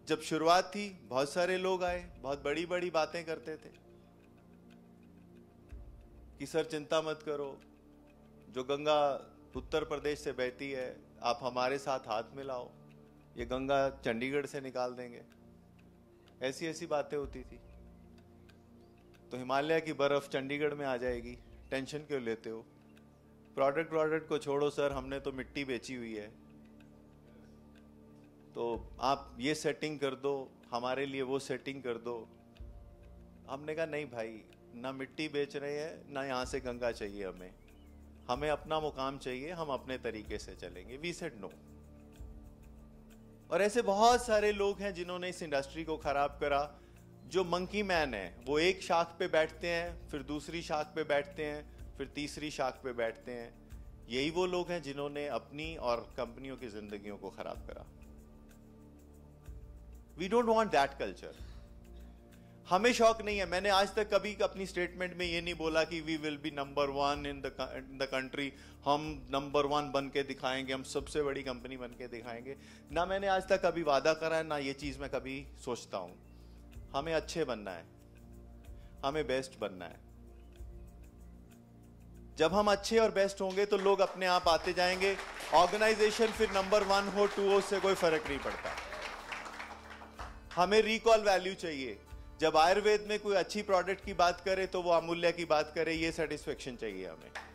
जब शुरुआत थी बहुत सारे लोग आए, बहुत बड़ी बड़ी बातें करते थे कि सर चिंता मत करो, जो गंगा उत्तर प्रदेश से बहती है आप हमारे साथ हाथ मिलाओ, ये गंगा चंडीगढ़ से निकाल देंगे। ऐसी ऐसी बातें होती थी। तो हिमालय की बर्फ चंडीगढ़ में आ जाएगी, टेंशन क्यों लेते हो? प्रोडक्ट को छोड़ो सर, हमने तो मिट्टी बेची हुई है, तो आप ये सेटिंग कर दो, हमारे लिए वो सेटिंग कर दो। हमने कहा नहीं भाई, ना मिट्टी बेच रहे हैं ना यहाँ से गंगा चाहिए हमें अपना मुकाम चाहिए, हम अपने तरीके से चलेंगे। We said no. और ऐसे बहुत सारे लोग हैं जिन्होंने इस इंडस्ट्री को खराब करा। जो मंकी मैन है वो एक शाख पे बैठते हैं, फिर दूसरी शाख पे बैठते हैं, फिर तीसरी शाख पे बैठते हैं। यही वो लोग हैं जिन्होंने अपनी और कंपनियों की जिंदगियों को खराब करा। We don't want that culture. हमें शौक नहीं है। मैंने आज तक कभी अपनी स्टेटमेंट में ये नहीं बोला कि we will be number 1 in the country, हम नंबर 1 बन के दिखाएंगे, हम सबसे बड़ी कंपनी बन के दिखाएंगे। ना मैंने आज तक कभी वादा करा है, ना ये चीज मैं कभी सोचता हूं। हमें अच्छे बनना है, हमें बेस्ट बनना है। जब हम अच्छे और बेस्ट होंगे तो लोग अपने आप आते जाएंगे। ऑर्गेनाइजेशन फिर नंबर 1 हो 2 हो, उससे कोई फर्क नहीं पड़ता। हमें रिकॉल वैल्यू चाहिए। जब आयुर्वेद में कोई अच्छी प्रोडक्ट की बात करे तो वो अमूल्य की बात करे, ये सेटिस्फेक्शन चाहिए हमें।